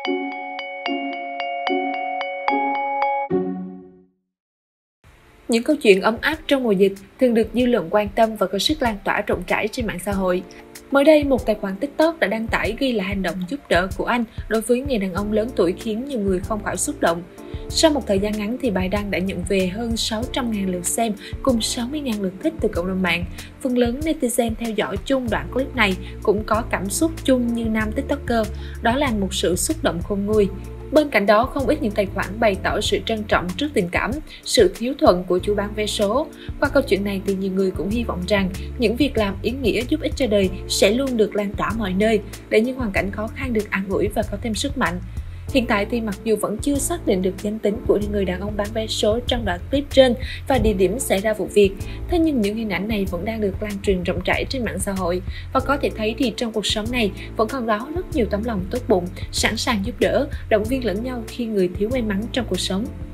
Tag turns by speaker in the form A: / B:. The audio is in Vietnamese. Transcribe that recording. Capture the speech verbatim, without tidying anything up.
A: Những câu chuyện ấm áp trong mùa dịch thường được dư luận quan tâm và có sức lan tỏa rộng rãi trên mạng xã hội. Mới đây, một tài khoản TikTok đã đăng tải ghi lại hành động giúp đỡ của anh đối với người đàn ông lớn tuổi khiến nhiều người không khỏi xúc động. Sau một thời gian ngắn thì bài đăng đã nhận về hơn sáu trăm nghìn lượt xem cùng sáu mươi nghìn lượt thích từ cộng đồng mạng. Phần lớn netizen theo dõi chung đoạn clip này cũng có cảm xúc chung như nam TikToker, đó là một sự xúc động khôn nguôi. Bên cạnh đó, không ít những tài khoản bày tỏ sự trân trọng trước tình cảm, sự hiếu thuận của chủ bán vé số. Qua câu chuyện này thì nhiều người cũng hy vọng rằng những việc làm ý nghĩa giúp ích cho đời sẽ luôn được lan tỏa mọi nơi, để những hoàn cảnh khó khăn được an ủi và có thêm sức mạnh. Hiện tại thì mặc dù vẫn chưa xác định được danh tính của người đàn ông bán vé số trong đoạn clip trên và địa điểm xảy ra vụ việc, thế nhưng những hình ảnh này vẫn đang được lan truyền rộng rãi trên mạng xã hội, và có thể thấy thì trong cuộc sống này vẫn còn đó rất nhiều tấm lòng tốt bụng, sẵn sàng giúp đỡ, động viên lẫn nhau khi người thiếu may mắn trong cuộc sống.